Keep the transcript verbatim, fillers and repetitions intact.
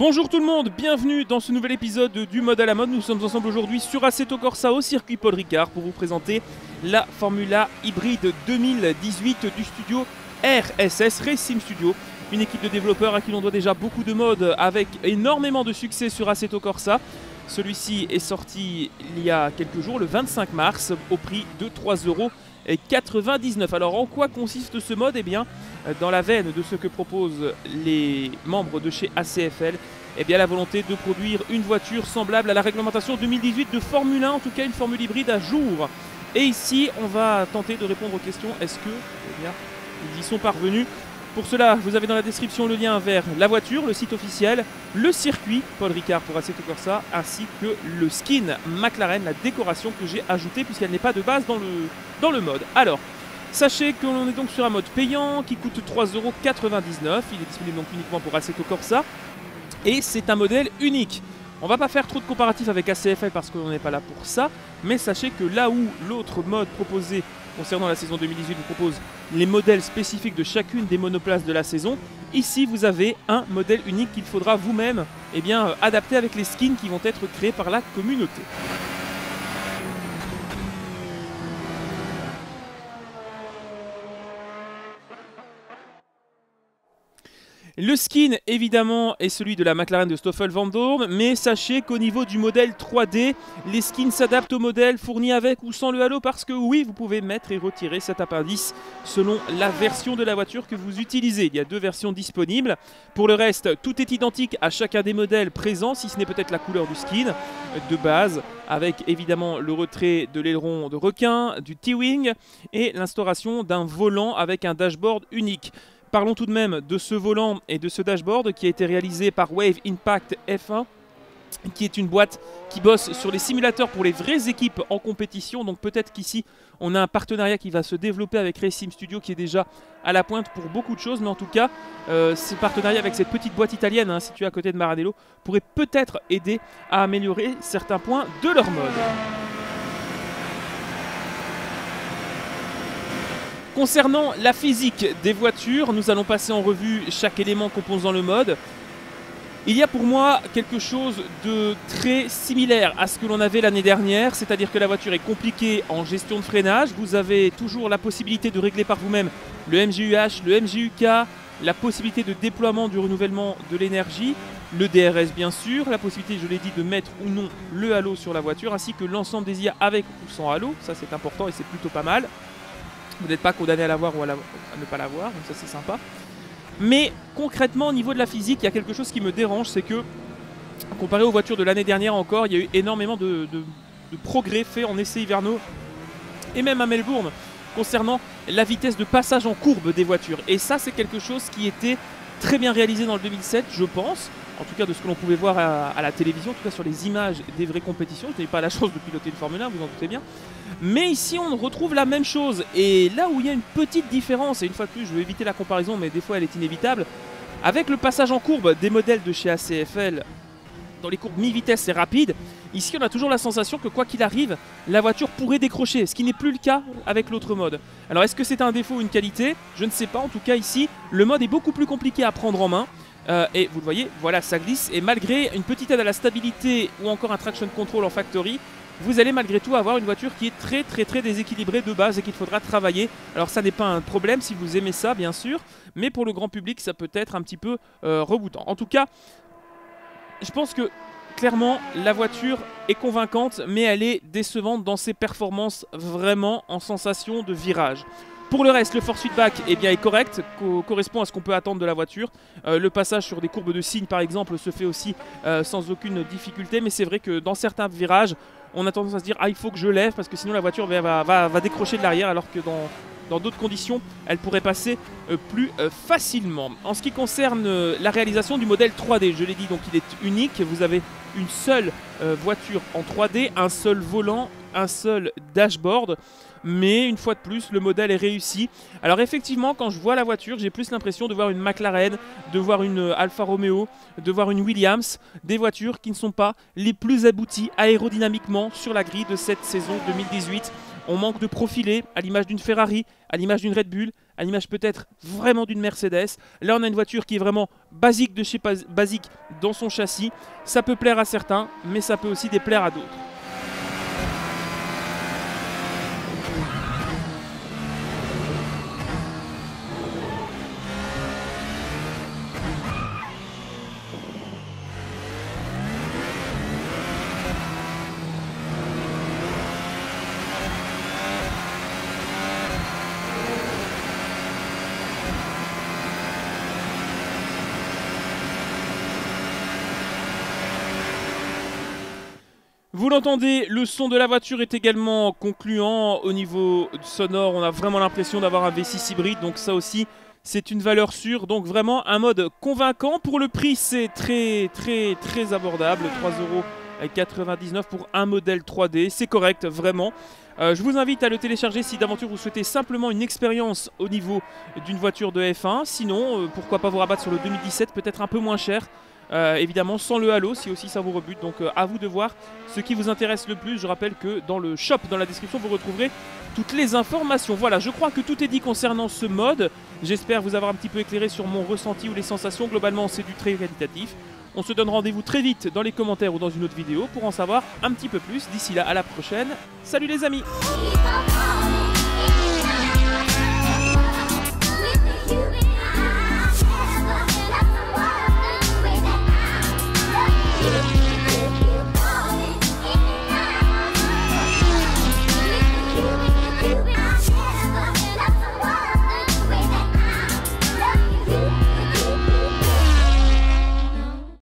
Bonjour tout le monde, bienvenue dans ce nouvel épisode du Mode à la mode. Nous sommes ensemble aujourd'hui sur Assetto Corsa au circuit Paul Ricard pour vous présenter la Formula Hybride deux mille dix-huit du studio R S S Racing Studio. Une équipe de développeurs à qui l'on doit déjà beaucoup de modes avec énormément de succès sur Assetto Corsa. Celui-ci est sorti il y a quelques jours, le vingt-cinq mars, au prix de trois euros quatre-vingt-dix-neuf. Alors en quoi consiste ce mode? Eh bien, dans la veine de ce que proposent les membres de chez A C F L, eh bien la volonté de produire une voiture semblable à la réglementation deux mille dix-huit de Formule un, en tout cas une formule hybride à jour. Et ici, on va tenter de répondre aux questions. Est-ce que, eh bien, ils y sont parvenus? Pour cela, vous avez dans la description le lien vers la voiture, le site officiel, le circuit Paul Ricard pour Assetto Corsa, ainsi que le skin McLaren, la décoration que j'ai ajoutée puisqu'elle n'est pas de base dans le, dans le mode. Alors, sachez que l'on est donc sur un mode payant qui coûte trois euros quatre-vingt-dix-neuf. Il est disponible donc uniquement pour Assetto Corsa et c'est un modèle unique. On va pas faire trop de comparatifs avec A C F L parce qu'on n'est pas là pour ça, mais sachez que là où l'autre mode proposé concernant la saison deux mille dix-huit vous propose les modèles spécifiques de chacune des monoplaces de la saison, ici vous avez un modèle unique qu'il faudra vous-même eh bien, euh, adapter avec les skins qui vont être créés par la communauté. Le skin, évidemment, est celui de la McLaren de Stoffel Van Dorn, mais sachez qu'au niveau du modèle trois D, les skins s'adaptent au modèle fourni avec ou sans le halo, parce que oui, vous pouvez mettre et retirer cet appendice selon la version de la voiture que vous utilisez. Il y a deux versions disponibles. Pour le reste, tout est identique à chacun des modèles présents, si ce n'est peut-être la couleur du skin de base, avec évidemment le retrait de l'aileron de requin, du T-Wing et l'instauration d'un volant avec un dashboard unique. Parlons tout de même de ce volant et de ce dashboard qui a été réalisé par Wave Impact F un, qui est une boîte qui bosse sur les simulateurs pour les vraies équipes en compétition. Donc peut-être qu'ici, on a un partenariat qui va se développer avec Racing Studio qui est déjà à la pointe pour beaucoup de choses. Mais en tout cas, euh, ce partenariat avec cette petite boîte italienne hein, située à côté de Maranello pourrait peut-être aider à améliorer certains points de leur mode. Concernant la physique des voitures, nous allons passer en revue chaque élément composant le mode. Il y a pour moi quelque chose de très similaire à ce que l'on avait l'année dernière, c'est-à-dire que la voiture est compliquée en gestion de freinage. Vous avez toujours la possibilité de régler par vous-même le M G U H, le M G U K, la possibilité de déploiement du renouvellement de l'énergie, le D R S bien sûr, la possibilité, je l'ai dit, de mettre ou non le halo sur la voiture, ainsi que l'ensemble des I A avec ou sans halo. Ça c'est important et c'est plutôt pas mal. Vous n'êtes pas condamné à l'avoir ou à, la, à ne pas l'avoir, donc ça c'est sympa. Mais concrètement au niveau de la physique, il y a quelque chose qui me dérange, c'est que comparé aux voitures de l'année dernière encore, il y a eu énormément de, de, de progrès faits en essais hivernaux et même à Melbourne concernant la vitesse de passage en courbe des voitures. Et ça c'est quelque chose qui était très bien réalisé dans le deux mille sept, je pense. En tout cas de ce que l'on pouvait voir à, à la télévision, en tout cas sur les images des vraies compétitions. Je n'ai pas la chance de piloter une Formule un, vous en doutez bien. Mais ici on retrouve la même chose. Et là où il y a une petite différence, et une fois de plus je vais éviter la comparaison mais des fois elle est inévitable, avec le passage en courbe des modèles de chez A C F L, dans les courbes mi-vitesse et rapides, ici on a toujours la sensation que quoi qu'il arrive, la voiture pourrait décrocher, ce qui n'est plus le cas avec l'autre mode. Alors est-ce que c'est un défaut ou une qualité? Je ne sais pas, en tout cas ici, le mode est beaucoup plus compliqué à prendre en main. Euh, et vous le voyez, voilà, ça glisse. Et malgré une petite aide à la stabilité ou encore un traction control en factory, vous allez malgré tout avoir une voiture qui est très très très déséquilibrée de base et qu'il faudra travailler. Alors ça n'est pas un problème si vous aimez ça bien sûr, mais pour le grand public ça peut être un petit peu euh, rebootant. En tout cas, je pense que clairement la voiture est convaincante, mais elle est décevante dans ses performances vraiment en sensation de virage. Pour le reste, le force feedback eh bien, est correct, co correspond à ce qu'on peut attendre de la voiture. Euh, le passage sur des courbes de signe, par exemple, se fait aussi euh, sans aucune difficulté. Mais c'est vrai que dans certains virages, on a tendance à se dire « Ah, il faut que je lève parce que sinon la voiture va, va, va décrocher de l'arrière » alors que dans... Dans d'autres conditions, elle pourrait passer euh, plus euh, facilement. En ce qui concerne euh, la réalisation du modèle trois D, je l'ai dit, donc il est unique. Vous avez une seule euh, voiture en trois D, un seul volant, un seul dashboard. Mais une fois de plus, le modèle est réussi. Alors effectivement, quand je vois la voiture, j'ai plus l'impression de voir une McLaren, de voir une Alfa Romeo, de voir une Williams. Des voitures qui ne sont pas les plus abouties aérodynamiquement sur la grille de cette saison deux mille dix-huit. On manque de profilé, à l'image d'une Ferrari, à l'image d'une Red Bull, à l'image peut-être vraiment d'une Mercedes. Là, on a une voiture qui est vraiment basique de chez basique dans son châssis. Ça peut plaire à certains, mais ça peut aussi déplaire à d'autres. Vous l'entendez, le son de la voiture est également concluant au niveau sonore. On a vraiment l'impression d'avoir un V six hybride, donc ça aussi, c'est une valeur sûre. Donc vraiment un mode convaincant. Pour le prix, c'est très très très abordable. trois euros quatre-vingt-dix-neuf pour un modèle trois D. C'est correct, vraiment. Euh, je vous invite à le télécharger si d'aventure vous souhaitez simplement une expérience au niveau d'une voiture de F un. Sinon, euh, pourquoi pas vous rabattre sur le deux mille dix-sept, peut-être un peu moins cher. Euh, évidemment sans le halo si aussi ça vous rebute, donc euh, à vous de voir ce qui vous intéresse le plus. Je rappelle que dans le shop, dans la description, vous retrouverez toutes les informations. Voilà, je crois que tout est dit concernant ce mode. J'espère vous avoir un petit peu éclairé sur mon ressenti ou les sensations. Globalement, c'est du très qualitatif. On se donne rendez-vous très vite dans les commentaires ou dans une autre vidéo pour en savoir un petit peu plus. D'ici là, à la prochaine. Salut les amis!